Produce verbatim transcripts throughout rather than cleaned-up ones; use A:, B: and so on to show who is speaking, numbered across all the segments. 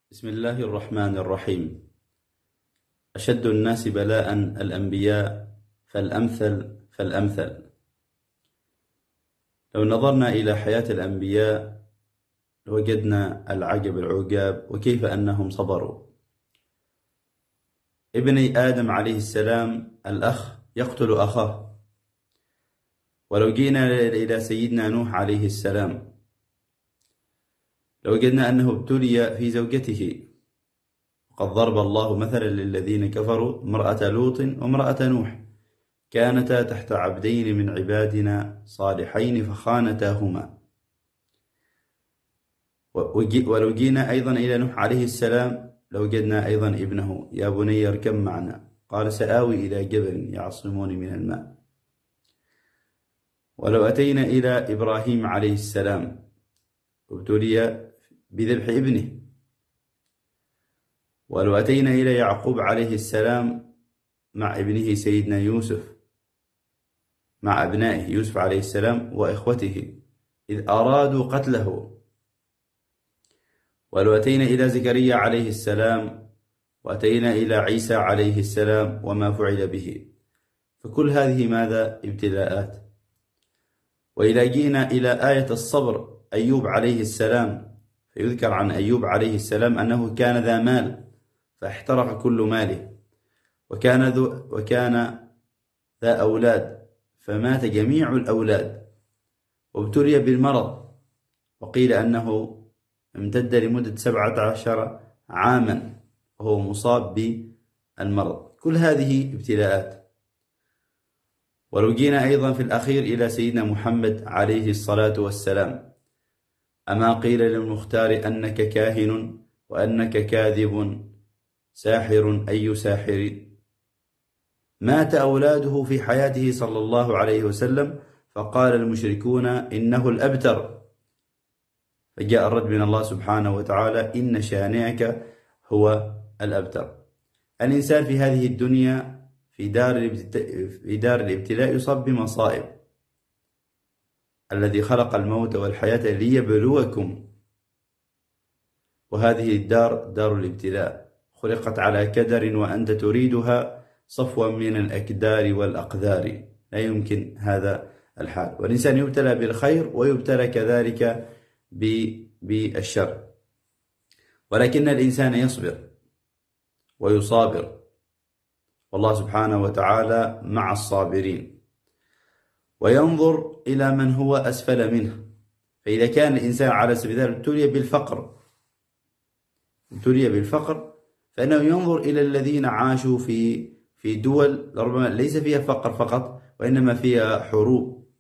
A: بسم الله الرحمن الرحيم. أشد الناس بلاء الأنبياء فالأمثل فالأمثل. لو نظرنا إلى حياة الأنبياء وجدنا العجب العجاب وكيف أنهم صبروا. ابن آدم عليه السلام الأخ يقتل أخاه، ولو جينا إلى سيدنا نوح عليه السلام لوجدنا أنه ابتلي في زوجته، وقد ضرب الله مثلا للذين كفروا امرأة لوط وامرأة نوح كانتا تحت عبدين من عبادنا صالحين فخانتاهما. ولو جينا أيضا إلى نوح عليه السلام لوجدنا أيضا ابنه يا بني اركب معنا، قال سآوي إلى جبل يعصموني من الماء. ولو أتينا إلى إبراهيم عليه السلام ابتلي بذبح ابنه. ولو أتينا إلى يعقوب عليه السلام مع ابنه سيدنا يوسف، مع أبنائه يوسف عليه السلام وإخوته إذ أرادوا قتله. ولو أتينا إلى زكريا عليه السلام وأتينا إلى عيسى عليه السلام وما فعل به، فكل هذه ماذا؟ ابتلاءات. وإذا جينا إلى آية الصبر أيوب عليه السلام فيذكر عن أيوب عليه السلام أنه كان ذا مال فاحترق كل ماله، وكان, ذو وكان ذا أولاد فمات جميع الأولاد، وابتلي بالمرض وقيل أنه امتد لمدة سبعة عشر عاما وهو مصاب بالمرض. كل هذه ابتلاءات. ولو جينا أيضا في الأخير إلى سيدنا محمد عليه الصلاة والسلام، أما قيل للمختار أنك كاهن وأنك كاذب ساحر أي ساحر. مات أولاده في حياته صلى الله عليه وسلم فقال المشركون إنه الأبتر، فجاء الرد من الله سبحانه وتعالى إن شانئك هو الأبتر. الإنسان في هذه الدنيا في دار في دار الابتلاء يصاب بمصائب. الذي خلق الموت والحياة ليبلوكم، وهذه الدار دار الابتلاء خلقت على كدر وأنت تريدها صفوا من الأكدار والأقدار. لا يمكن هذا الحال، والإنسان يبتلى بالخير ويبتلى كذلك بالشر، ولكن الإنسان يصبر ويصابر، والله سبحانه وتعالى مع الصابرين، وينظر إلى من هو أسفل منه. فإذا كان الإنسان على سبيل ذلك ابتلي بالفقر ابتلي بالفقر فإنه ينظر إلى الذين عاشوا في في دول ربما ليس فيها فقر فقط وإنما فيها حروب،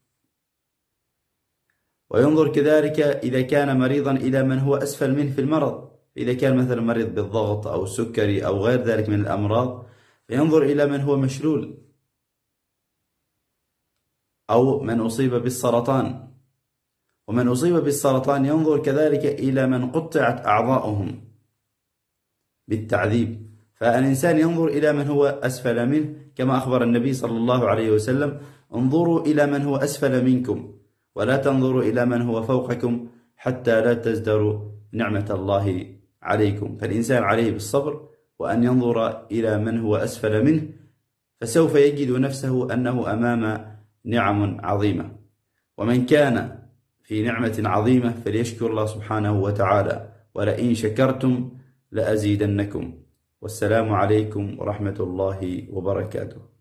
A: وينظر كذلك إذا كان مريضا إلى من هو أسفل منه في المرض. إذا كان مثلا مريض بالضغط أو السكري أو غير ذلك من الأمراض فينظر إلى من هو مشلول، أو من أصيب بالسرطان. ومن أصيب بالسرطان ينظر كذلك إلى من قطعت أعضاؤهم بالتعذيب. فالإنسان ينظر إلى من هو أسفل منه، كما أخبر النبي صلى الله عليه وسلم انظروا إلى من هو أسفل منكم ولا تنظروا إلى من هو فوقكم حتى لا تزدروا نعمة الله عليكم. فالإنسان عليه بالصبر وأن ينظر إلى من هو أسفل منه، فسوف يجد نفسه أنه أمام نعم عظيمة. ومن كان في نعمة عظيمة فليشكر الله سبحانه وتعالى، ولئن شكرتم لأزيدنكم. والسلام عليكم ورحمة الله وبركاته.